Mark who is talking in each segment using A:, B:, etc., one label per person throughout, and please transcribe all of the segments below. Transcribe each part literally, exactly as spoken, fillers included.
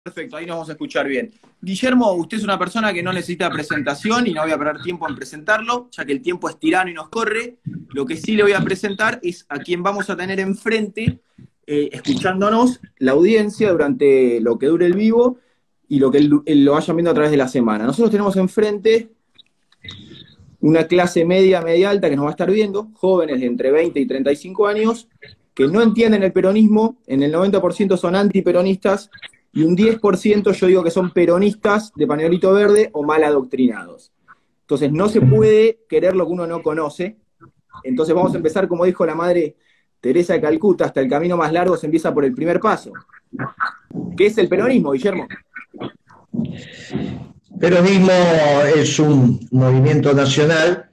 A: Perfecto, ahí nos vamos a escuchar bien. Guillermo, usted es una persona que no necesita presentación y no voy a perder tiempo en presentarlo, ya que el tiempo es tirano y nos corre. Lo que sí le voy a presentar es a quien vamos a tener enfrente, eh, escuchándonos la audiencia durante lo que dure el vivo y lo que él, él lo vayan viendo a través de la semana. Nosotros tenemos enfrente una clase media, media alta que nos va a estar viendo, jóvenes de entre veinte y treinta y cinco años, que no entienden el peronismo, en el noventa por ciento son antiperonistas, y un diez por ciento yo digo que son peronistas de pañuelito verde o mal adoctrinados. Entonces no se puede querer lo que uno no conoce. Entonces vamos a empezar, como dijo la madre Teresa de Calcuta, hasta el camino más largo se empieza por el primer paso. ¿Qué es el peronismo, Guillermo?
B: Peronismo es un movimiento nacional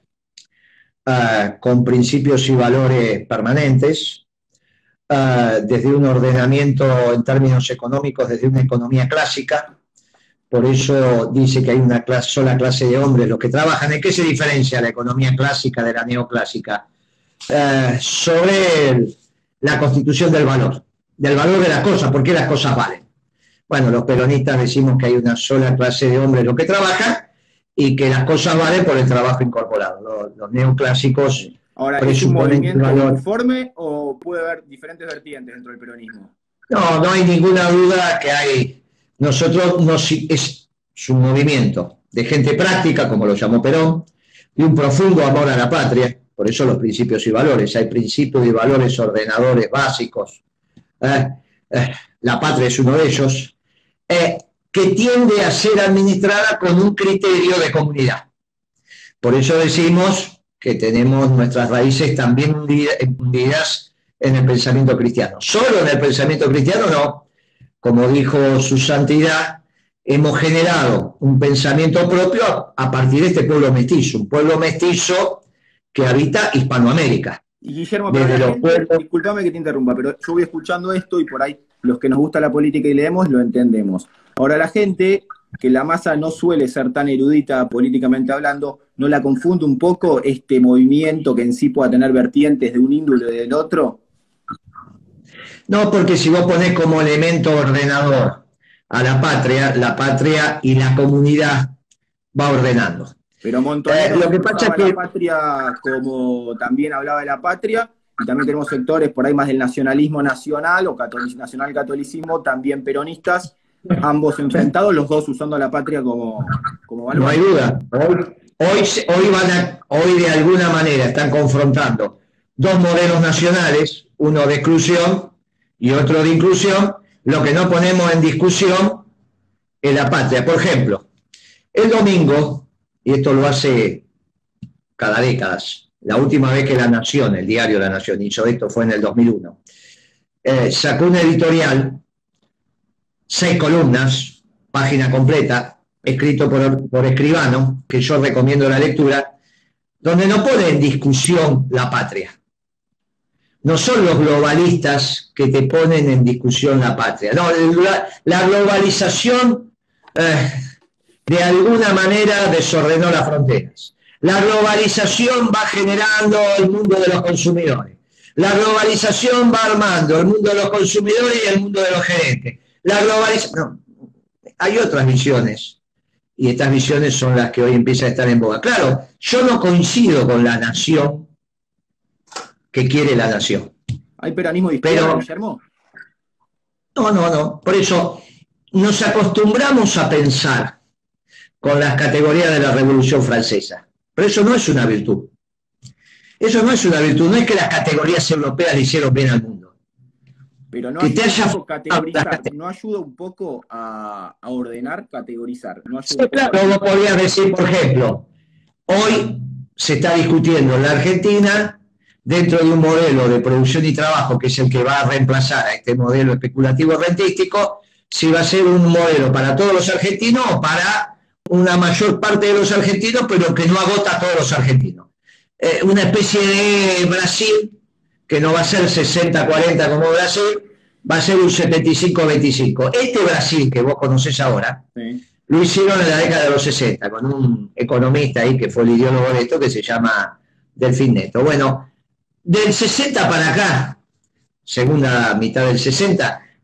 B: uh, con principios y valores permanentes, uh, desde un ordenamiento en términos económicos, desde una economía clásica. Por eso dice que hay una clase, sola clase de hombres los que trabajan. ¿En qué se diferencia la economía clásica de la neoclásica? Uh, sobre el, la constitución del valor, del valor de las cosas, ¿por qué las cosas valen? Bueno, los peronistas decimos que hay una sola clase de hombres los que trabajan y que las cosas valen por el trabajo incorporado. Los, los neoclásicos
A: Ahora, ¿es un movimiento uniforme o puede haber diferentes vertientes dentro del peronismo?
B: No, no hay ninguna duda que hay. Nosotros nos, es, es un movimiento de gente práctica, como lo llamó Perón, de un profundo amor a la patria, por eso los principios y valores. Hay principios y valores ordenadores básicos. Eh, eh, la patria es uno de ellos. Eh, que tiende a ser administrada con un criterio de comunidad. Por eso decimos que tenemos nuestras raíces también hundidas en el pensamiento cristiano. Solo en el pensamiento cristiano no. Como dijo su santidad, hemos generado un pensamiento propio a partir de este pueblo mestizo, un pueblo mestizo que habita Hispanoamérica.
A: Y Guillermo, pero la gente, pueblos... discúlpame que te interrumpa, pero yo voy escuchando esto y por ahí los que nos gusta la política y leemos lo entendemos. Ahora la gente, que la masa no suele ser tan erudita políticamente hablando, ¿no la confunde un poco este movimiento que en sí pueda tener vertientes de un índole o del otro?
B: No, porque si vos ponés como elemento ordenador a la patria, la patria y la comunidad va ordenando.
A: Pero Montonero eh, lo que pasa es que la patria, como también hablaba de la patria, y también tenemos sectores por ahí más del nacionalismo nacional o catolic, nacional catolicismo, también peronistas, ambos enfrentados, los dos usando a la patria como, como valor.
B: No hay duda. Hoy, hoy, hoy, van a, hoy de alguna manera están confrontando dos modelos nacionales, uno de exclusión y otro de inclusión. Lo que no ponemos en discusión es la patria. Por ejemplo, el domingo, y esto lo hace cada década, la última vez que La Nación, el diario La Nación, hizo esto fue en el dos mil uno, eh, sacó un editorial, seis columnas, página completa, escrito por, por Escribano, que yo recomiendo la lectura, donde no pone en discusión la patria. No son los globalistas que te ponen en discusión la patria. No, la, la globalización eh, de alguna manera desordenó las fronteras. La globalización va generando el mundo de los consumidores. La globalización va armando el mundo de los consumidores y el mundo de los gerentes. La globalización... No, hay otras visiones. Y estas visiones son las que hoy empiezan a estar en boga. Claro, yo no coincido con la nación que quiere la nación.
A: ¿Hay peronismo de izquierda, Guillermo?
B: No, no, no. Por eso nos acostumbramos a pensar con las categorías de la Revolución Francesa. Pero eso no es una virtud. Eso no es una virtud. No es que las categorías europeas le hicieron bien al mundo.
A: Pero no, que te haya... categorizar, ¿no ayuda un poco a, a ordenar, categorizar? ¿No ayuda
B: sí, claro, vos podrías decir, por ejemplo, hoy se está discutiendo en la Argentina, dentro de un modelo de producción y trabajo, que es el que va a reemplazar a este modelo especulativo rentístico, si va a ser un modelo para todos los argentinos o para una mayor parte de los argentinos, pero que no agota a todos los argentinos. Eh, una especie de Brasil, que no va a ser sesenta cuarenta como Brasil, va a ser un setenta y cinco veinticinco. Este Brasil que vos conocés ahora, sí, lo hicieron en la década de los sesenta, con un economista ahí que fue el ideólogo de esto, que se llama Delfín Neto. Bueno, del sesenta para acá, segunda mitad del sesenta,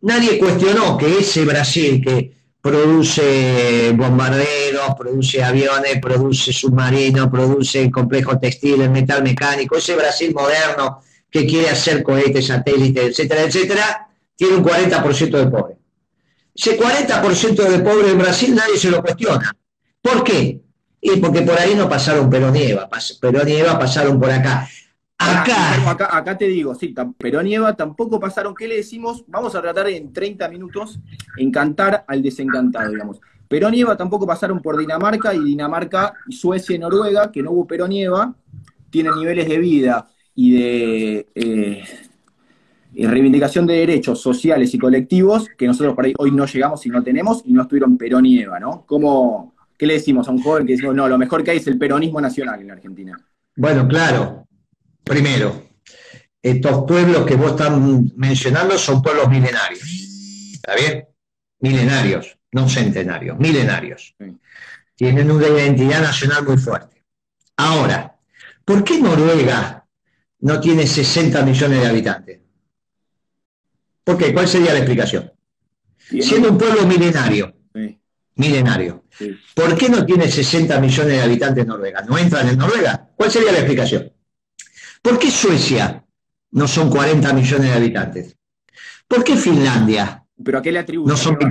B: nadie cuestionó que ese Brasil que produce bombarderos, produce aviones, produce submarinos, produce complejos textiles, metal mecánico, ese Brasil moderno que quiere hacer cohetes, satélites, etcétera, etcétera, tiene un cuarenta por ciento de pobres. Ese cuarenta por ciento de pobres en Brasil nadie se lo cuestiona. ¿Por qué? Y porque por ahí no pasaron Perón y Eva, Perón y Eva pasaron por acá.
A: Acá. acá, acá te digo, sí, Perón y Eva tampoco pasaron. ¿Qué le decimos? Vamos a tratar en treinta minutos encantar al desencantado, digamos. Perón y Eva tampoco pasaron por Dinamarca, y Dinamarca, Suecia y Noruega, que no hubo Perón y Eva, tienen niveles de vida y de eh, y reivindicación de derechos sociales y colectivos que nosotros por ahí hoy no llegamos y no tenemos, y no estuvieron Perón y Eva, ¿no? ¿Cómo, ¿Qué le decimos a un joven que decimos, no, lo mejor que hay es el peronismo nacional en la Argentina?
B: Bueno, claro. Primero, estos pueblos que vos estás mencionando son pueblos milenarios. ¿Está bien? Milenarios, no centenarios, milenarios. Sí. Tienen una identidad nacional muy fuerte. Ahora, ¿por qué Noruega no tiene sesenta millones de habitantes? ¿Por qué? ¿Cuál sería la explicación? Bien. Siendo un pueblo milenario, sí. milenario, sí. ¿por qué no tiene sesenta millones de habitantes Noruega? ¿No entran en Noruega? ¿Cuál sería la explicación? ¿Por qué Suecia no son cuarenta millones de habitantes? ¿Por qué Finlandia?
A: ¿Pero a qué le atribuyen?
B: No son...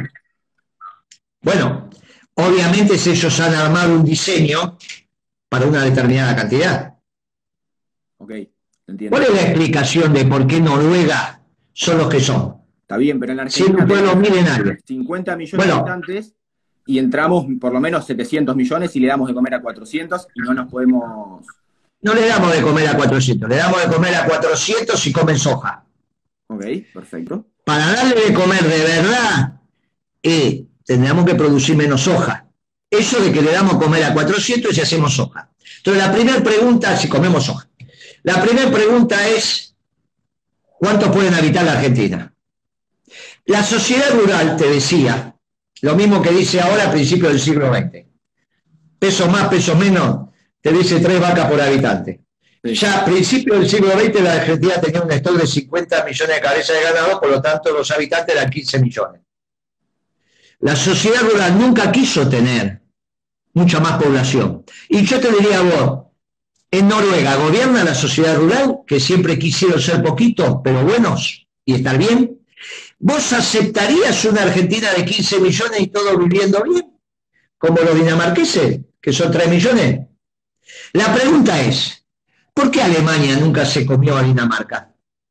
B: Bueno, obviamente ellos han armado un diseño para una determinada cantidad.
A: Ok, entiendo.
B: ¿Cuál es la explicación de por qué Noruega son los que son?
A: Está bien, pero en la Argentina
B: un pueblo milenario.
A: cincuenta millones bueno, de habitantes y entramos por lo menos setecientos millones y le damos de comer a cuatrocientos y no nos podemos...
B: No le damos de comer a cuatrocientos, le damos de comer a cuatrocientos y comen soja.
A: Ok, perfecto.
B: Para darle de comer de verdad, eh, tendríamos que producir menos soja. Eso de que le damos comer a cuatrocientos y hacemos soja. Entonces la primera pregunta, si comemos soja, la primera pregunta es, ¿cuántos pueden habitar la Argentina? La sociedad rural, te decía, lo mismo que dice ahora a principios del siglo veinte. Peso más, peso menos, te dice tres vacas por habitante. Sí. Ya a principios del siglo veinte la Argentina tenía un stock de cincuenta millones de cabezas de ganado, por lo tanto los habitantes eran quince millones. La sociedad rural nunca quiso tener mucha más población. Y yo te diría a vos, en Noruega gobierna la sociedad rural, que siempre quisieron ser poquitos, pero buenos, y estar bien. ¿Vos aceptarías una Argentina de quince millones y todos viviendo bien? Como los dinamarqueses, que son tres millones. La pregunta es, ¿por qué Alemania nunca se comió a Dinamarca?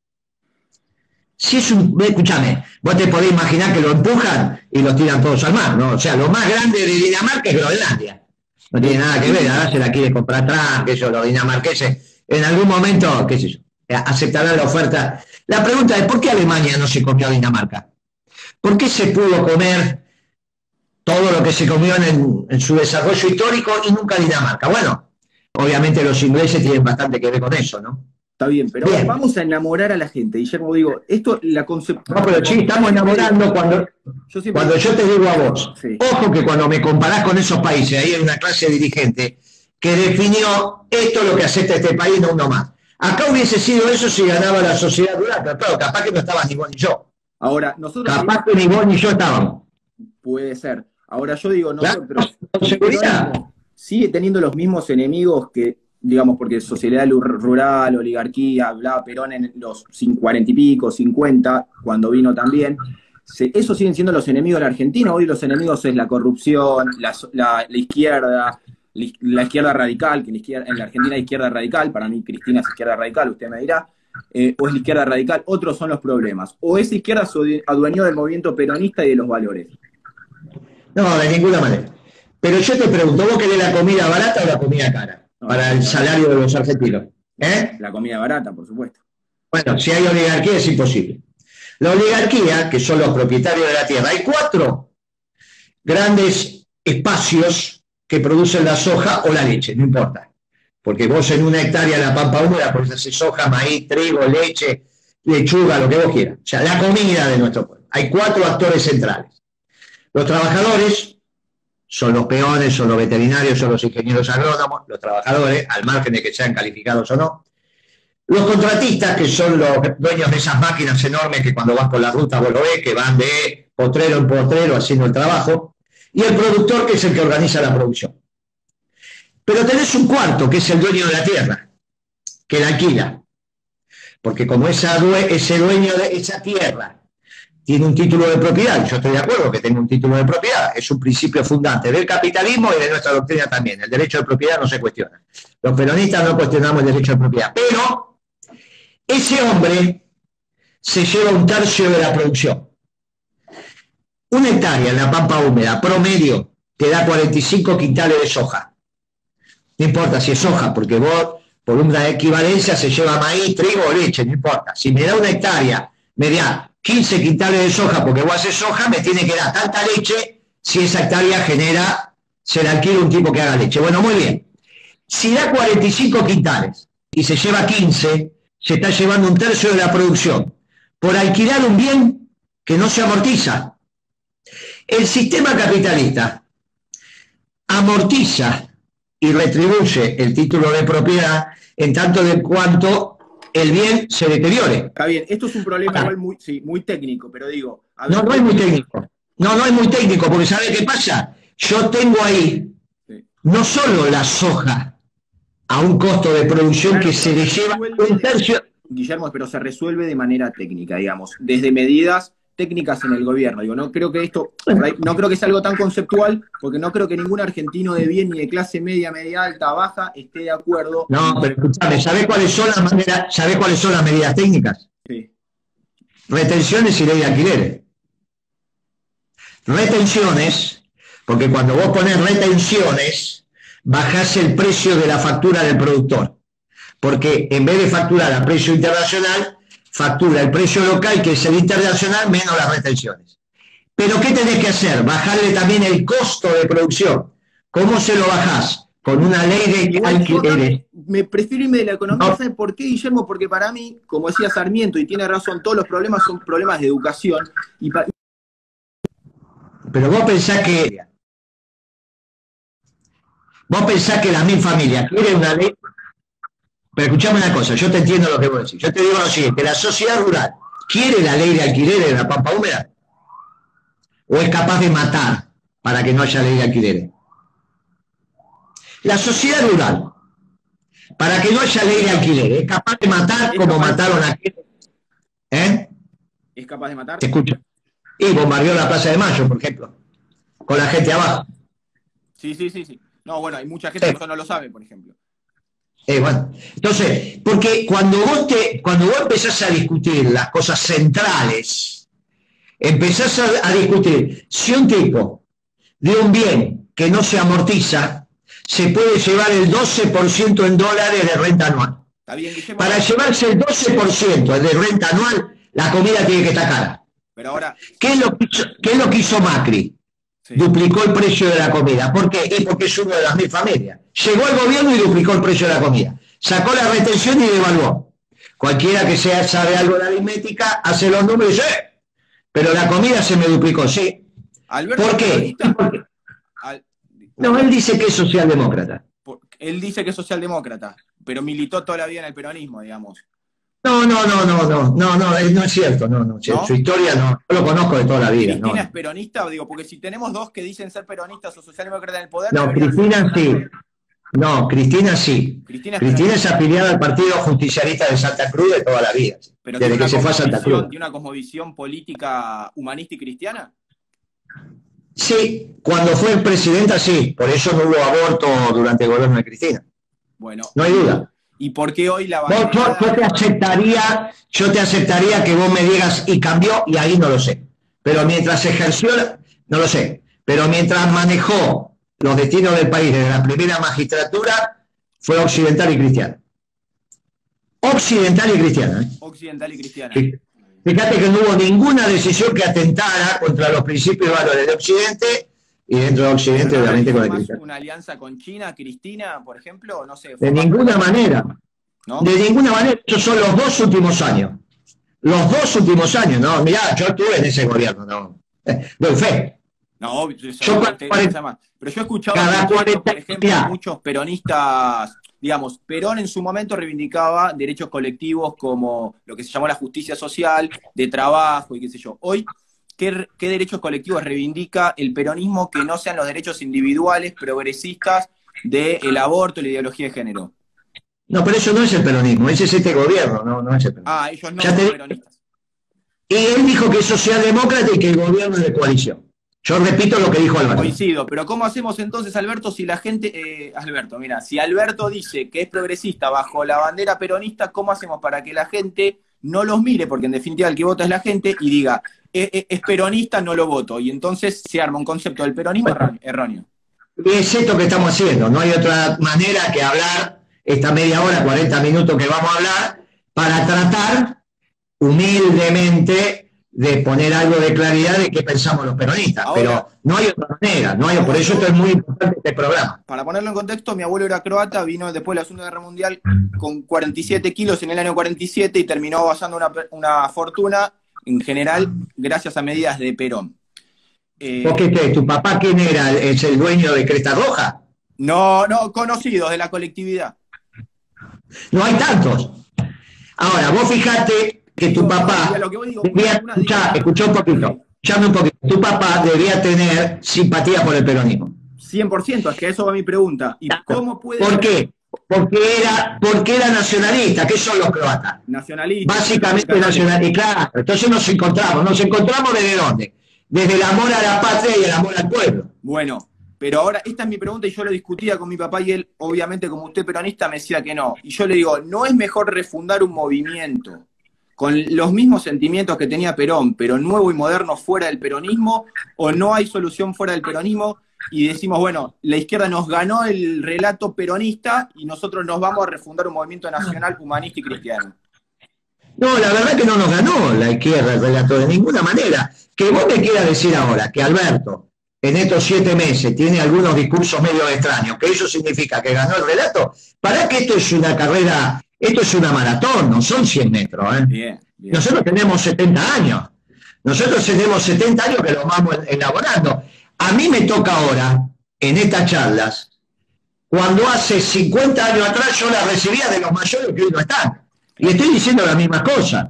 B: Si es un... Escúchame, vos te podés imaginar que lo empujan y los tiran todos al mar, ¿no? O sea, lo más grande de Dinamarca es Groenlandia. No tiene nada que ver, ahora se la quiere comprar atrás, que eso, los dinamarqueses, en algún momento, qué sé yo, aceptarán la oferta. La pregunta es, ¿por qué Alemania no se comió a Dinamarca? ¿Por qué se pudo comer todo lo que se comió en, en su desarrollo histórico y nunca Dinamarca? Bueno, obviamente los ingleses tienen bastante que ver con eso, ¿no?
A: Está bien, pero bien. Vamos a enamorar a la gente, Guillermo, digo, esto, la concepción...
B: No, pero sí, estamos enamorando cuando yo, siempre... cuando yo te digo a vos, sí. Ojo que cuando me comparás con esos países, ahí hay una clase dirigente que definió esto es lo que acepta este país, no uno más. Acá hubiese sido eso si ganaba la sociedad rural, pero claro, capaz que no estaba ni vos ni yo.
A: Ahora, nosotros...
B: Capaz que ni vos ni yo estábamos.
A: Puede ser. Ahora yo digo, nosotros... ¿Con seguridad? Sigue teniendo los mismos enemigos que, digamos, porque sociedad rural, oligarquía, hablaba Perón en los cuarenta y pico, cincuenta, cuando vino también. Se, esos siguen siendo los enemigos de la Argentina. Hoy los enemigos es la corrupción, la, la, la izquierda, la, la izquierda radical, que la izquierda, en la Argentina hay izquierda radical, para mí Cristina es izquierda radical, usted me dirá, eh, o es la izquierda radical, otros son los problemas. O esa izquierda se adueñó del movimiento peronista y de los valores.
B: No, de ninguna manera. Pero yo te pregunto, ¿vos querés la comida barata o la comida cara? No, para el salario de los argentinos. ¿Eh?
A: La comida barata, por supuesto.
B: Bueno, si hay oligarquía es imposible. La oligarquía, que son los propietarios de la tierra, hay cuatro grandes espacios que producen la soja o la leche, no importa. Porque vos en una hectárea de la pampa húmeda podés hacer soja, maíz, trigo, leche, lechuga, lo que vos quieras. O sea, la comida de nuestro pueblo. Hay cuatro actores centrales. Los trabajadores son los peones, son los veterinarios, son los ingenieros agrónomos, los trabajadores, al margen de que sean calificados o no. Los contratistas, que son los dueños de esas máquinas enormes que cuando vas por la ruta vos lo ves, que van de potrero en potrero haciendo el trabajo, y el productor, que es el que organiza la producción. Pero tenés un cuarto, que es el dueño de la tierra, que la alquila. Porque como esa, ese dueño de esa tierra tiene un título de propiedad, yo estoy de acuerdo que tenga un título de propiedad, es un principio fundante del capitalismo y de nuestra doctrina también. El derecho de propiedad no se cuestiona. Los peronistas no cuestionamos el derecho de propiedad, pero ese hombre se lleva un tercio de la producción. Una hectárea en la pampa húmeda promedio te da cuarenta y cinco quintales de soja. No importa si es soja, porque vos, por una equivalencia, se lleva maíz, trigo o leche, no importa. Si me da una hectárea, me da quince quintales de soja, porque vos haces soja, me tiene que dar tanta leche si esa hectárea genera, se la alquila un tipo que haga leche. Bueno, muy bien. Si da cuarenta y cinco quintales y se lleva quince, se está llevando un tercio de la producción por alquilar un bien que no se amortiza. El sistema capitalista amortiza y retribuye el título de propiedad en tanto de cuanto el bien se deteriore.
A: Está bien, esto es un problema igual muy, sí, muy técnico, pero digo...
B: A ver, no, no es muy técnico. No, no es muy técnico, porque ¿sabe qué pasa? Yo tengo ahí sí. no solo la soja a un costo de producción claro, que se le lleva un tercio...
A: Guillermo, pero se resuelve de manera técnica, digamos, desde medidas técnicas en el gobierno. Digo, no creo que esto, no creo que sea algo tan conceptual, porque no creo que ningún argentino de bien ni de clase media, media alta, baja, esté de acuerdo.
B: No, pero escúchame, ¿sabés cuáles son las maneras, ¿sabés cuáles son las medidas técnicas?
A: Sí.
B: Retenciones y ley de alquileres. Retenciones, porque cuando vos pones retenciones, bajás el precio de la factura del productor. Porque en vez de facturar a precio internacional, factura el precio local, que es el internacional, menos las retenciones. Pero ¿qué tenés que hacer? Bajarle también el costo de producción. ¿Cómo se lo bajás? Con una ley de alquileres.
A: Me prefiero irme de la economía. No. ¿Sabes por qué, Guillermo? Porque para mí, como decía Sarmiento, y tiene razón, todos los problemas son problemas de educación. Y pa...
B: Pero vos pensás que... Vos pensás que la misma familia quiere una ley... Pero escuchame una cosa, yo te entiendo lo que vos decís. Yo te digo lo siguiente, ¿la sociedad rural quiere la ley de alquileres de la pampa húmeda? ¿O es capaz de matar para que no haya ley de alquileres? La sociedad rural, para que no haya ley de alquileres, ¿es capaz de matar como mataron a... ¿Eh?
A: ¿Es capaz de matar?
B: Te escucho. Y bombardeó la Plaza de Mayo, por ejemplo, con la gente abajo.
A: Sí, sí, sí, sí. No, bueno, hay mucha gente sí. que eso no lo sabe, por ejemplo.
B: Eh, bueno. Entonces, porque cuando vos, te, cuando vos empezás a discutir las cosas centrales, empezás a, a discutir si un tipo de un bien que no se amortiza se puede llevar el doce por ciento en dólares de renta anual.
A: Está bien, Guillermo.
B: Para llevarse el doce por ciento de renta anual, la comida tiene que estar cara.
A: Pero ahora...
B: ¿Qué es lo que hizo, qué es lo que hizo Macri? Sí. Duplicó el precio de la comida. ¿Por qué? Es porque es uno de las mil familias. Llegó al gobierno y duplicó el precio de la comida. Sacó la retención y devaluó. Cualquiera que sea sabe algo de aritmética, hace los números y dice, ¡eh! Pero la comida se me duplicó, sí.
A: Alberto,
B: ¿por qué? Al... No, él dice que es socialdemócrata.
A: Él dice que es socialdemócrata, pero militó toda la vida en el peronismo, digamos.
B: No, no, no, no, no, no, no, no es cierto, no, no, ¿no? Su historia no, yo lo conozco de toda la vida.
A: ¿Cristina
B: no.
A: es peronista? Digo, porque si tenemos dos que dicen ser peronistas o socialdemócratas en el poder...
B: No, Cristina sí. No, Cristina sí.
A: Cristina es,
B: Cristina es afiliada al Partido Justicialista de Santa Cruz de toda la vida,
A: pero
B: desde que se fue a Santa Cruz.
A: ¿Tiene una cosmovisión política humanista y cristiana?
B: Sí, cuando fue presidenta sí, por eso no hubo aborto durante el gobierno de Cristina.
A: Bueno.
B: No hay duda.
A: ¿Y por qué hoy la
B: bandera... yo, yo, te aceptaría, yo te aceptaría que vos me digas y cambió, y ahí no lo sé. Pero mientras ejerció, no lo sé, pero mientras manejó los destinos del país desde la primera magistratura, fue occidental y cristiana. Occidental y cristiana. ¿eh?
A: Occidental y cristiana.
B: Fíjate que no hubo ninguna decisión que atentara contra los principios y valores de Occidente, y dentro de Occidente, no, obviamente, con el cristiano.
A: ¿Una alianza con China, Cristina, por ejemplo? No sé.
B: De ninguna manera. ¿No? De ninguna manera. Estos son los dos últimos años. Los dos últimos años, ¿no? Mirá, yo estuve en ese gobierno, ¿no? Doy fe.
A: No, yo, yo te, te, pero yo he escuchado,
B: cada
A: mucho,
B: cuarenta,
A: por ejemplo,
B: ya.
A: muchos peronistas, digamos, Perón en su momento reivindicaba derechos colectivos como lo que se llamó la justicia social, de trabajo y qué sé yo. Hoy, ¿qué, qué derechos colectivos reivindica el peronismo que no sean los derechos individuales, progresistas, del aborto y la ideología de género?
B: No, pero eso no es el peronismo, ese es este gobierno, no, no es el peronismo.
A: Ah, ellos no
B: Ya
A: son
B: te...
A: peronistas.
B: Y él dijo que es socialdemócrata y que el gobierno es de coalición. Yo repito lo que dijo Alberto.
A: Coincido, pero ¿cómo hacemos entonces, Alberto, si la gente... Eh, Alberto, mira, si Alberto dice que es progresista bajo la bandera peronista, ¿cómo hacemos para que la gente no los mire? Porque en definitiva el que vota es la gente y diga, es, es peronista, no lo voto. Y entonces se arma un concepto del peronismo bueno, erróneo.
B: Y es esto que estamos haciendo. No hay otra manera que hablar esta media hora, cuarenta minutos que vamos a hablar, para tratar humildemente de poner algo de claridad de qué pensamos los peronistas. Ahora, pero no hay otra manera, no hay, por eso esto es muy importante este programa.
A: Para ponerlo en contexto, mi abuelo era croata, vino después de la Segunda Guerra Mundial con cuarenta y siete kilos en el año cuarenta y siete y terminó basando una, una fortuna, en general, gracias a medidas de Perón.
B: Eh, ¿Por qué, qué? ¿Tu papá quién era? ¿Es el dueño de Cresta Roja?
A: No, no, conocidos de la colectividad.
B: No hay tantos. Ahora, vos fijate que tu papá debía, escuchá, escuchá un poquito, escuchame un poquito, tu papá debía tener simpatía por el peronismo.
A: cien por ciento, es que eso va mi pregunta. ¿Y cómo puede
B: ¿Por qué? Porque era, porque era nacionalista. ¿Qué son los croatas?
A: Nacionalistas.
B: Básicamente nacionalistas. Claro, entonces nos encontramos. ¿Nos encontramos desde dónde? Desde el amor a la patria y el amor al pueblo.
A: Bueno, pero ahora, esta es mi pregunta y yo lo discutía con mi papá y él, obviamente, como usted peronista, me decía que no. Y yo le digo, ¿no es mejor refundar un movimiento con los mismos sentimientos que tenía Perón, pero nuevo y moderno fuera del peronismo, o no hay solución fuera del peronismo? Y decimos, bueno, la izquierda nos ganó el relato peronista y nosotros nos vamos a refundar un movimiento nacional, humanista y cristiano.
B: No, la verdad que no nos ganó la izquierda el relato de ninguna manera. Que vos me quieras decir ahora que Alberto, en estos siete meses, tiene algunos discursos medio extraños, que eso significa que ganó el relato, para que esto es una carrera, esto es una maratón, no son cien metros. ¿eh?
A: Bien, bien.
B: Nosotros tenemos setenta años. Nosotros tenemos setenta años que lo vamos elaborando. A mí me toca ahora, en estas charlas, cuando hace cincuenta años atrás yo las recibía de los mayores que hoy no están. Y estoy diciendo las mismas cosas.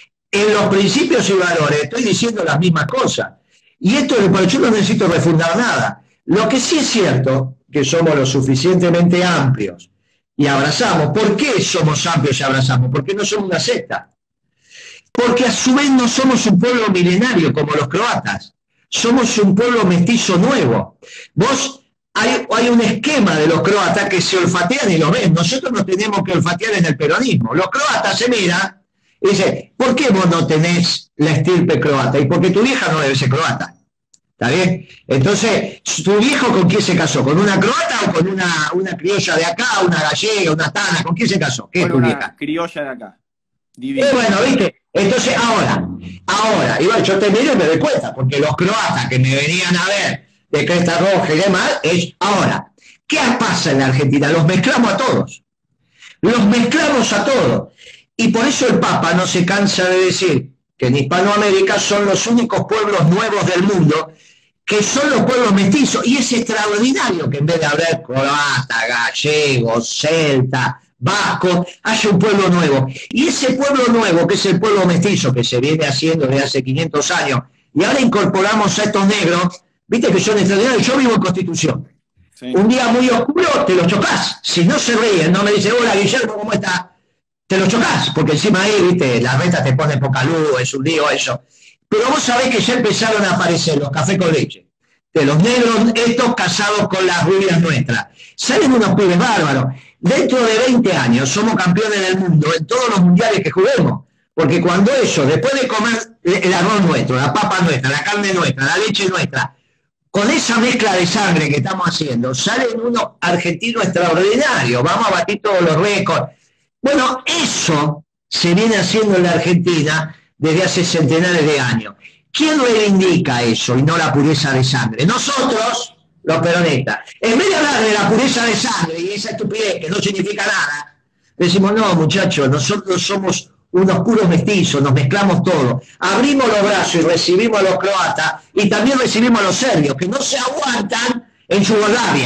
B: En los principios y valores estoy diciendo las mismas cosas. Y esto es lo yo no necesito refundar nada. Lo que sí es cierto, que somos lo suficientemente amplios y abrazamos. ¿Por qué somos amplios y abrazamos? Porque no somos una secta. Porque a su vez no somos un pueblo milenario como los croatas. Somos un pueblo mestizo nuevo. Vos, hay, hay un esquema de los croatas que se olfatean y lo ven. Nosotros nos tenemos que olfatear en el peronismo. Los croatas se miran y dicen, ¿por qué vos no tenés la estirpe croata? Y porque tu vieja no debe ser croata. ¿Está bien? Entonces, ¿tu viejo con quién se casó? ¿Con una croata o con una, una criolla de acá, una gallega, una tana? ¿Con quién se casó? ¿Qué es tu
A: una
B: vieja?
A: criolla de acá.
B: Y bueno, ¿viste? Entonces, ahora, ahora, igual yo te miro y me doy cuenta, porque los croatas que me venían a ver de Cresta Roja y demás, es ahora, ¿qué pasa en la Argentina? Los mezclamos a todos. Los mezclamos a todos. Y por eso el Papa no se cansa de decir que en Hispanoamérica son los únicos pueblos nuevos del mundo que son los pueblos mestizos. Y es extraordinario que en vez de haber croata, gallegos, celta, vasco, haya un pueblo nuevo. Y ese pueblo nuevo, que es el pueblo mestizo, que se viene haciendo desde hace quinientos años, y ahora incorporamos a estos negros, viste que son extraordinarios. Yo vivo en Constitución. Sí. Un día muy oscuro, te los chocás. Si no se ríen, no me dice, hola Guillermo, ¿cómo está? Te lo chocás, porque encima ahí, viste, la reta te pone poca luz, es un lío eso. Pero vos sabés que ya empezaron a aparecer los cafés con leche, de los negros estos casados con las rubias nuestras. Salen unos pibes bárbaros. Dentro de veinte años somos campeones del mundo en todos los mundiales que juguemos. Porque cuando eso, después de comer el arroz nuestro, la papa nuestra, la carne nuestra, la leche nuestra, con esa mezcla de sangre que estamos haciendo, salen unos argentinos extraordinarios. Vamos a batir todos los récords. Bueno, eso se viene haciendo en la Argentina desde hace centenares de años. ¿Quién reivindica eso y no la pureza de sangre? Nosotros, los peronistas. En vez de hablar de la pureza de sangre y esa estupidez que no significa nada, decimos, no, muchachos, nosotros somos unos puros mestizos, nos mezclamos todos. Abrimos los brazos y recibimos a los croatas y también recibimos a los serbios, que no se aguantan en Yugoslavia,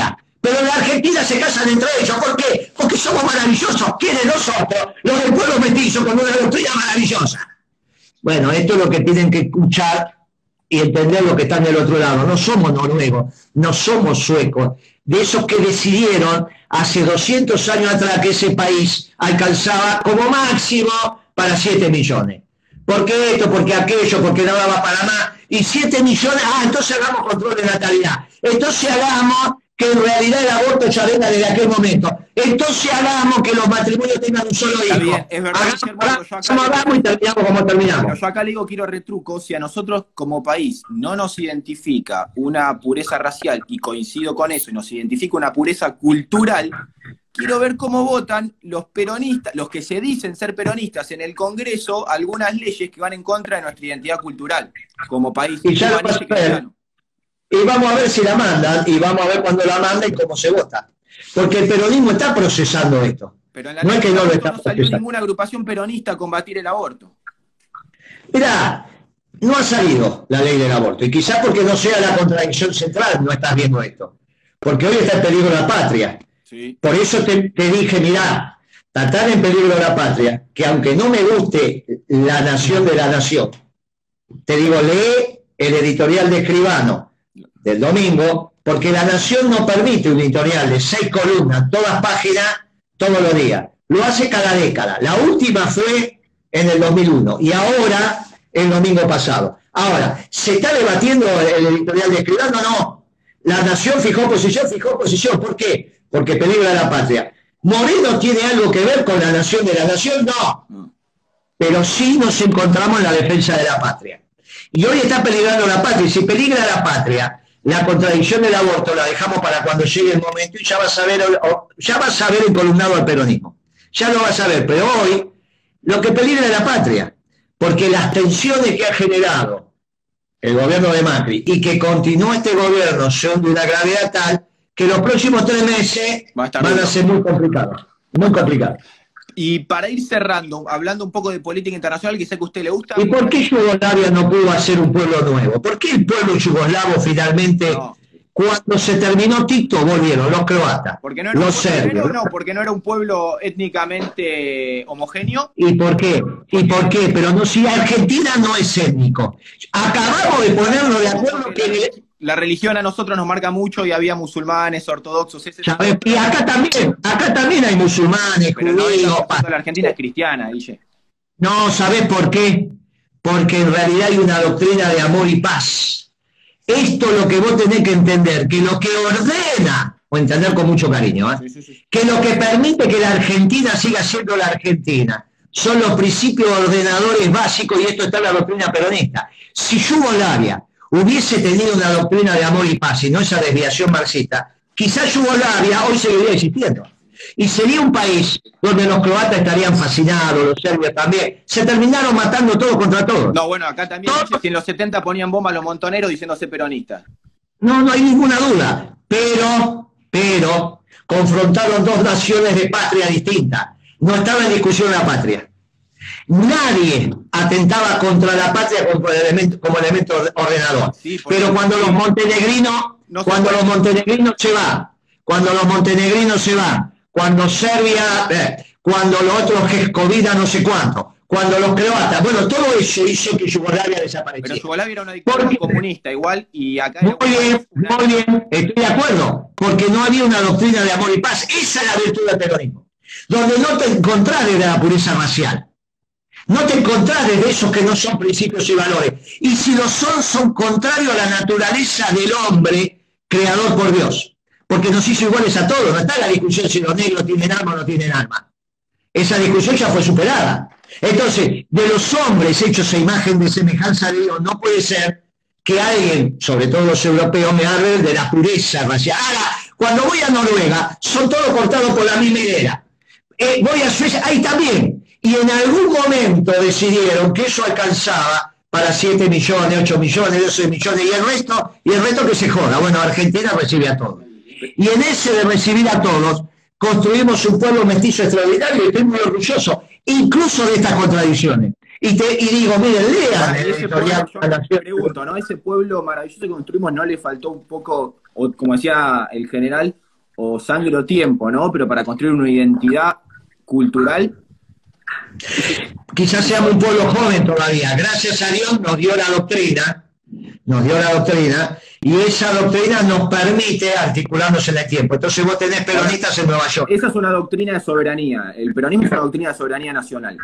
B: Pero en la Argentina se casan entre ellos. ¿Por qué? Porque somos maravillosos. ¿Quiénes nosotros? Los del pueblo mestizo con una doctrina maravillosa. Bueno, esto es lo que tienen que escuchar y entender lo que está del otro lado. No somos noruegos, no somos suecos. De esos que decidieron hace doscientos años atrás que ese país alcanzaba como máximo para siete millones. ¿Por qué esto? ¿Por qué aquello? ¿Por qué no daba para más? Y siete millones, ah, entonces hagamos control de natalidad. Entonces hagamos que en realidad el aborto ya venga desde aquel momento. Entonces hagamos que los matrimonios tengan un solo hijo.
A: Está bien, es verdad,
B: Hagamos, hagamos y terminamos como terminamos.
A: Pero yo acá le digo, quiero retruco, si a nosotros como país no nos identifica una pureza racial, y coincido con eso, y nos identifica una pureza cultural, quiero ver cómo votan los peronistas, los que se dicen ser peronistas en el Congreso, algunas leyes que van en contra de nuestra identidad cultural, como país.
B: Y ya lo vas a ver. Y vamos a ver si la mandan, y vamos a ver cuándo la mandan y cómo se vota. Porque el peronismo está procesando esto.
A: Pero en la
B: no es que no lo está
A: no salió ninguna agrupación peronista a combatir el aborto.
B: Mirá, no ha salido la ley del aborto, y quizás porque no sea la contradicción central, no estás viendo esto. Porque hoy está en peligro la patria.
A: Sí.
B: Por eso te, te dije, mirá, está tan en peligro la patria, que aunque no me guste La Nación de la Nación, te digo, lee el editorial de Escribano del domingo, porque La Nación no permite un editorial de seis columnas, todas páginas, todos los días. Lo hace cada década. La última fue en el dos mil uno y ahora el domingo pasado. Ahora, ¿se está debatiendo el editorial de Escribano? No. La Nación fijó posición, fijó posición. ¿Por qué? Porque peligra la patria. ¿Moreno tiene algo que ver con La Nación de la Nación? No. Pero sí nos encontramos en la defensa de la patria. Y hoy está peligrando la patria. Y si peligra la patria, la contradicción del aborto la dejamos para cuando llegue el momento y ya vas a ver, ya vas a ver encolumnado al peronismo. Ya lo vas a ver. Pero hoy lo que peligra es la patria. Porque las tensiones que ha generado el gobierno de Macri y que continúa este gobierno son de una gravedad tal que los próximos tres meses Va a van a ser muy complicados. Muy complicados.
A: Y para ir cerrando, hablando un poco de política internacional, que sé que a usted le gusta.
B: ¿Y por qué Yugoslavia no pudo hacer un pueblo nuevo? ¿Por qué el pueblo yugoslavo finalmente, no. cuando se terminó Tito, volvieron los croatas,
A: porque no era
B: los
A: un,
B: serbios?
A: No, porque no era un pueblo étnicamente homogéneo.
B: ¿Y por qué? ¿Y por qué? Pero no, si Argentina no es étnico. Acabamos de ponernos de acuerdo que...
A: La religión a nosotros nos marca mucho y había musulmanes, ortodoxos. Ese
B: ¿Sabes? Y acá también, acá también hay musulmanes,
A: pero
B: judíos.
A: No, la Argentina es cristiana, Guille.
B: No, ¿sabés por qué? Porque en realidad hay una doctrina de amor y paz. Esto es lo que vos tenés que entender, que lo que ordena, o entender con mucho cariño, ¿eh? sí, sí, sí. que lo que permite que la Argentina siga siendo la Argentina son los principios ordenadores básicos, y esto está en la doctrina peronista. Si Yugoslavia hubiese tenido una doctrina de amor y paz y no esa desviación marxista, quizás Yugoslavia hoy seguiría existiendo. Y sería un país donde los croatas estarían fascinados, los serbios también. Se terminaron matando todos contra todos.
A: No, bueno, acá también todos... si en los setenta ponían bomba a los montoneros diciéndose peronistas.
B: No, no hay ninguna duda. Pero, pero, confrontaron dos naciones de patria distintas. No estaba en discusión la patria. Nadie atentaba contra la patria como elemento, como elemento ordenador. Sí, pero cuando los montenegrinos, no cuando los montenegrinos se van, cuando los montenegrinos se van, cuando Serbia, eh, cuando los otros Gescovina no sé cuánto, cuando los croatas, bueno, todo eso hizo que Yugoslavia desapareciera.
A: Pero Yugoslavia era una dictadura porque, comunista igual, y acá...
B: Muy bien, una... muy bien, estoy de acuerdo, porque no había una doctrina de amor y paz. Esa es la virtud del peronismo, donde no te encontrás de la pureza racial. No te encontrás de esos que no son principios y valores. Y si lo son, son contrarios a la naturaleza del hombre creador por Dios. Porque nos hizo iguales a todos. No está la discusión si los negros tienen alma o no tienen alma. Esa discusión ya fue superada. Entonces, de los hombres hechos a imagen de semejanza de Dios, no puede ser que alguien, sobre todo los europeos, me hable de la pureza racial. Ahora, cuando voy a Noruega, son todos cortados por la misma idea. Eh, voy a Suecia, ahí también. Y en algún momento decidieron que eso alcanzaba para siete millones, ocho millones, doce millones, y el resto, y el resto que se joda. Bueno, Argentina recibe a todos. Y en ese de recibir a todos, construimos un pueblo mestizo extraordinario, y estoy muy orgulloso, incluso de estas contradicciones. Y, te, y digo, miren, lean el editorial.
A: Yo me pregunto, ¿no? Ese pueblo maravilloso que construimos, ¿no le faltó un poco, o como decía el general, o sangre o tiempo, ¿no? Pero para construir una identidad cultural.
B: Quizás seamos un pueblo joven todavía. Gracias a Dios nos dio la doctrina, nos dio la doctrina, y esa doctrina nos permite articularnos en el tiempo. Entonces vos tenés peronistas en Nueva York.
A: Esa es una doctrina de soberanía. El peronismo es una doctrina de soberanía nacional.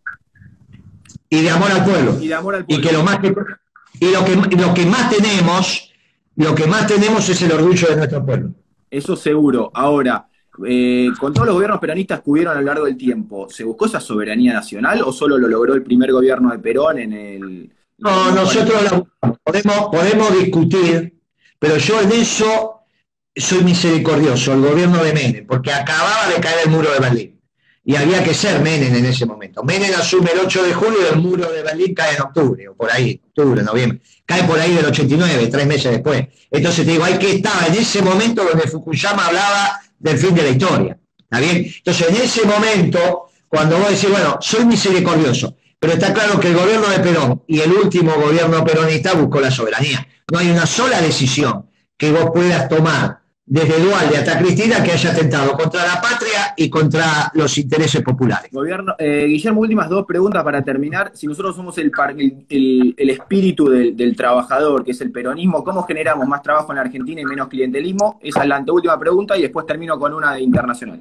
B: Y de amor al pueblo.
A: Y de amor al pueblo.
B: Y que lo más que, y lo que, lo que más tenemos, lo que más tenemos es el orgullo de nuestro pueblo.
A: Eso seguro. Ahora, eh, con todos los gobiernos peronistas que hubieron a lo largo del tiempo, ¿se buscó esa soberanía nacional o solo lo logró el primer gobierno de Perón en el...
B: No, nosotros la, podemos, podemos discutir, pero yo en eso soy misericordioso, el gobierno de Menem, porque acababa de caer el muro de Berlín. Y había que ser Menem en ese momento. Menem asume el ocho de julio y el muro de Berlín cae en octubre, o por ahí, octubre, noviembre. Cae por ahí del ochenta y nueve, tres meses después. Entonces te digo, hay que estar en ese momento donde Fukuyama hablaba del fin de la historia. ¿Está bien? Entonces en ese momento, cuando vos decís, bueno, soy misericordioso, pero está claro que el gobierno de Perón y el último gobierno peronista buscó la soberanía. No hay una sola decisión que vos puedas tomar desde Duhalde hasta Cristina que haya atentado contra la patria y contra los intereses populares.
A: Gobierno, eh, Guillermo, últimas dos preguntas para terminar. Si nosotros somos el, el, el, el espíritu del, del trabajador, que es el peronismo, ¿cómo generamos más trabajo en la Argentina y menos clientelismo? Esa es la anteúltima pregunta y después termino con una de internacional.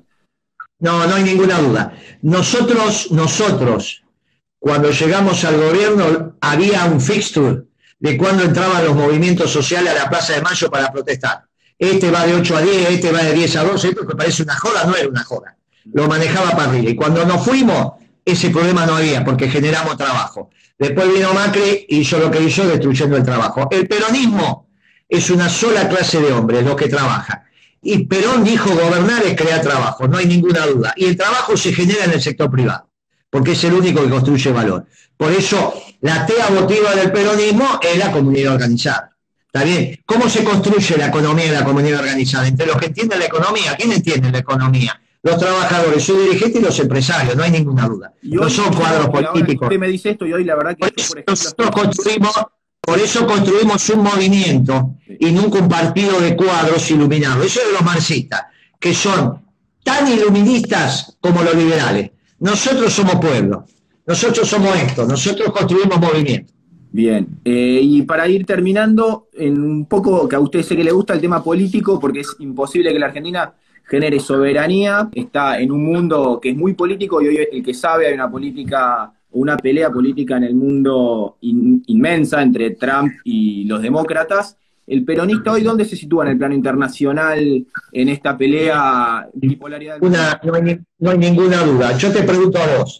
B: No, no hay ninguna duda. Nosotros, nosotros, cuando llegamos al gobierno, había un fixture de cuando entraban los movimientos sociales a la Plaza de Mayo para protestar. Este va de ocho a diez, este va de diez a doce, esto que parece una joda, no era una joda. Lo manejaba Parrilla. Y cuando nos fuimos, ese problema no había, porque generamos trabajo. Después vino Macri y hizo lo que hizo, destruyendo el trabajo. El peronismo es una sola clase de hombres, los que trabajan. Y Perón dijo, gobernar es crear trabajo, no hay ninguna duda. Y el trabajo se genera en el sector privado, porque es el único que construye valor. Por eso, la tea votiva del peronismo es la comunidad organizada. ¿Está bien? ¿Cómo se construye la economía de la comunidad organizada? Entre los que entienden la economía, ¿quién entiende la economía? Los trabajadores, sus dirigentes y los empresarios, no hay ninguna duda.
A: Y hoy,
B: no son cuadros políticos.
A: Usted me dice esto y hoy la verdad que...
B: Por eso, por ejemplo, nosotros construimos, por eso construimos un movimiento y nunca un partido de cuadros iluminados. Eso es de los marxistas, que son tan iluministas como los liberales. Nosotros somos pueblo, nosotros somos esto, nosotros construimos movimiento.
A: Bien, eh, y para ir terminando, en un poco que a usted sé que le gusta el tema político, porque es imposible que la Argentina genere soberanía, está en un mundo que es muy político y hoy el que sabe hay una política, una pelea política en el mundo in, inmensa entre Trump y los demócratas. ¿El peronista hoy dónde se sitúa en el plano internacional en esta pelea de bipolaridad?
B: Una, no, hay, no hay ninguna duda. Yo te pregunto a vos,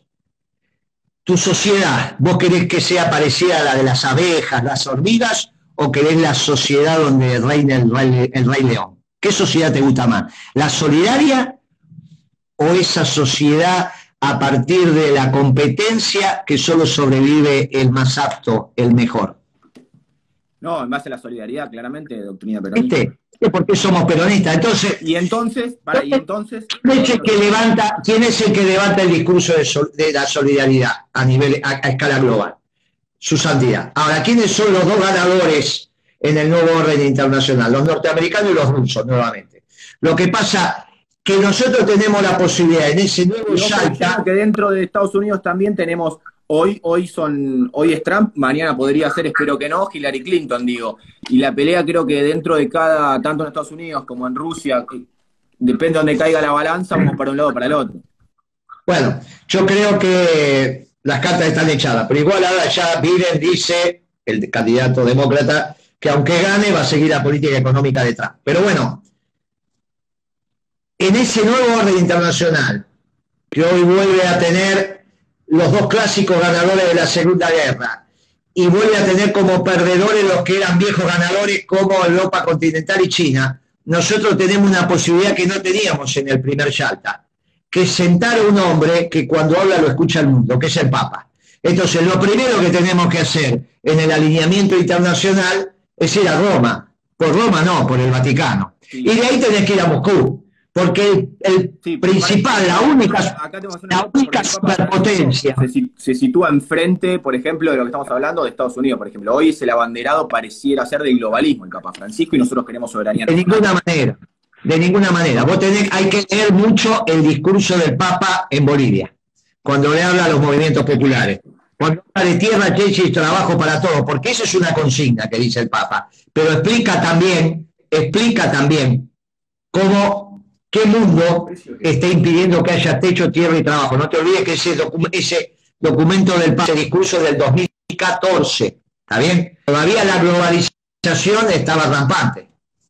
B: ¿tu sociedad, vos querés que sea parecida a la de las abejas, las hormigas, o querés la sociedad donde reina el rey, el rey león? ¿Qué sociedad te gusta más? ¿La solidaria o esa sociedad a partir de la competencia que solo sobrevive el más apto, el mejor?
A: No, en base a la solidaridad, claramente, doctrina peronista.
B: ¿Viste? Porque somos peronistas. Entonces,
A: y entonces, para, y entonces
B: ¿quién es el que levanta, quién es el que levanta el discurso de, sol, de la solidaridad a nivel a, a escala global? Su santidad. Ahora, ¿quiénes son los dos ganadores en el nuevo orden internacional? Los norteamericanos y los rusos, nuevamente. Lo que pasa que nosotros tenemos la posibilidad en ese nuevo salta
A: que dentro de Estados Unidos también tenemos. Hoy, hoy son, hoy es Trump, mañana podría ser, espero que no, Hillary Clinton, digo. Y la pelea creo que dentro de cada, tanto en Estados Unidos como en Rusia, depende de donde caiga la balanza, vamos para un lado o para el otro.
B: Bueno, yo creo que las cartas están echadas, pero igual ahora ya Biden dice, el candidato demócrata, que aunque gane va a seguir la política económica de Trump. Pero bueno, en ese nuevo orden internacional, que hoy vuelve a tener los dos clásicos ganadores de la Segunda Guerra, y vuelve a tener como perdedores los que eran viejos ganadores como Europa continental y China, nosotros tenemos una posibilidad que no teníamos en el primer Yalta, que es sentar a un hombre que cuando habla lo escucha el mundo, que es el Papa. Entonces, lo primero que tenemos que hacer en el alineamiento internacional es ir a Roma, por Roma no, por el Vaticano. Sí. Y de ahí tenés que ir a Moscú. Porque el, el sí, principal, la única, acá una, la única superpotencia
A: se, se sitúa enfrente, por ejemplo, de lo que estamos hablando de Estados Unidos, por ejemplo. Hoy es el abanderado pareciera ser del globalismo, el Papa Francisco, y nosotros queremos soberanía.
B: De ninguna manera, de ninguna manera. Vos tenés, hay que leer mucho el discurso del Papa en Bolivia, cuando le habla a los movimientos populares. Cuando habla de tierra, techo y trabajo para todos, porque esa es una consigna que dice el Papa. Pero explica también, explica también cómo, qué mundo está impidiendo que haya techo, tierra y trabajo. No te olvides que ese, docu ese documento del Papa, ese discurso del dos mil catorce, ¿está bien? Todavía la globalización estaba rampante.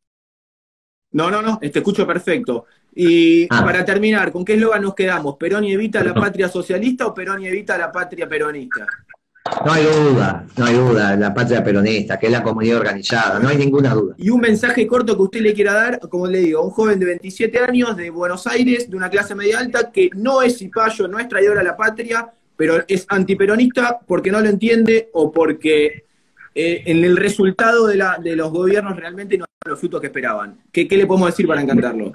A: No, no, no, te escucho perfecto. Y ah. para terminar, ¿con qué eslogan nos quedamos? ¿Perón y Evita la patria socialista o Perón y Evita la patria peronista?
B: No hay duda, no hay duda, la patria peronista, que es la comunidad organizada, no hay ninguna duda.
A: Y un mensaje corto que usted le quiera dar, como le digo, a un joven de veintisiete años, de Buenos Aires, de una clase media alta, que no es cipayo, no es traidor a la patria, pero es antiperonista porque no lo entiende o porque eh, en el resultado de, la, de los gobiernos realmente no los frutos que esperaban. ¿Qué, qué le podemos decir para encantarlo?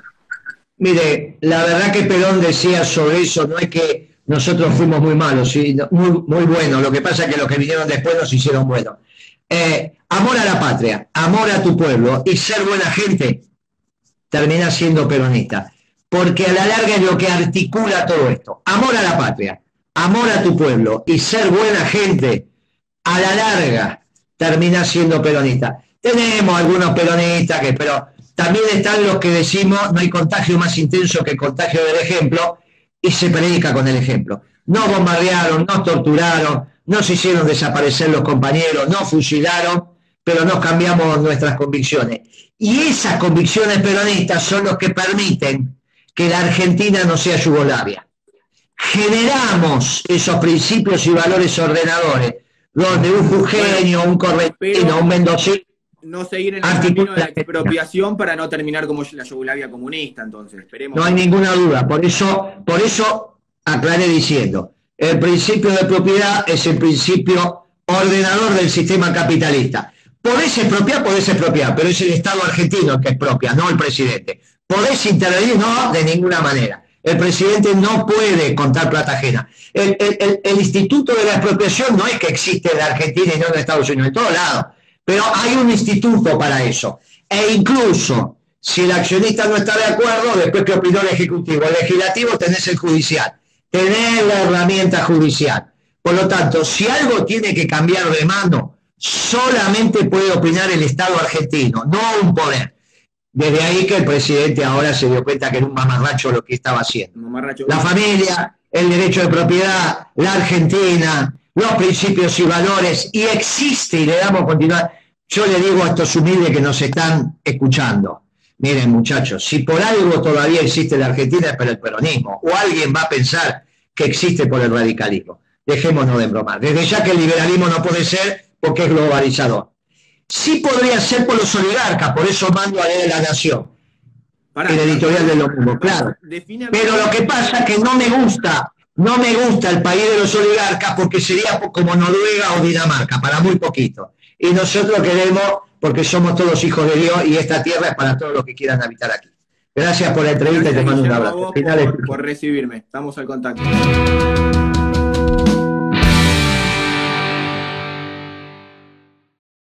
B: Mire, la verdad que Perón decía sobre eso, no es que nosotros fuimos muy malos, ¿sí? muy, muy buenos, lo que pasa es que los que vinieron después nos hicieron buenos. Eh, amor a la patria, amor a tu pueblo y ser buena gente, termina siendo peronista, porque a la larga es lo que articula todo esto. Amor a la patria, amor a tu pueblo y ser buena gente, a la larga termina siendo peronista. Tenemos algunos peronistas, que, pero también están los que decimos no hay contagio más intenso que el contagio del ejemplo, y se predica con el ejemplo. No bombardearon, no torturaron, no se hicieron desaparecer los compañeros, no fusilaron, pero no cambiamos nuestras convicciones. Y esas convicciones peronistas son los que permiten que la Argentina no sea Yugoslavia. Generamos esos principios y valores ordenadores, donde un jujeño, un correntino, un mendocino,
A: no seguir en el camino de la expropiación para no terminar como la Yugoslavia comunista, entonces, esperemos.
B: No hay ninguna duda, por eso, por eso aclaré diciendo, el principio de propiedad es el principio ordenador del sistema capitalista. Podés expropiar, podés expropiar, pero es el Estado argentino el que expropia, no el presidente. ¿Podés intervenir? No, de ninguna manera. El presidente no puede contar plata ajena. El, el, el, el instituto de la expropiación no es que existe en la Argentina y no en Estados Unidos, en todos lados. Pero hay un instituto para eso. E incluso, si el accionista no está de acuerdo, después que opinó el Ejecutivo, el Legislativo, tenés el Judicial. Tenés la herramienta judicial. Por lo tanto, si algo tiene que cambiar de mano, solamente puede opinar el Estado argentino, no un poder. Desde ahí que el presidente ahora se dio cuenta que era un mamarracho lo que estaba haciendo. La familia, el derecho de propiedad, la Argentina, los principios y valores, y existe, y le damos continuidad. Yo le digo a estos humildes que nos están escuchando, miren muchachos, si por algo todavía existe la Argentina es por el peronismo, o alguien va a pensar que existe por el radicalismo. Dejémonos de bromar. Desde ya que el liberalismo no puede ser porque es globalizador. Sí podría ser por los oligarcas, por eso mando a leer La Nación, Pará, el editorial de los mundos, claro. Pero lo que pasa es que no me gusta, no me gusta el país de los oligarcas porque sería como Noruega o Dinamarca, para muy poquito. Y nosotros queremos, porque somos todos hijos de Dios y esta tierra es para todos los que quieran habitar aquí. Gracias por la entrevista y te mando un abrazo.
A: Por, por recibirme. Estamos al contacto.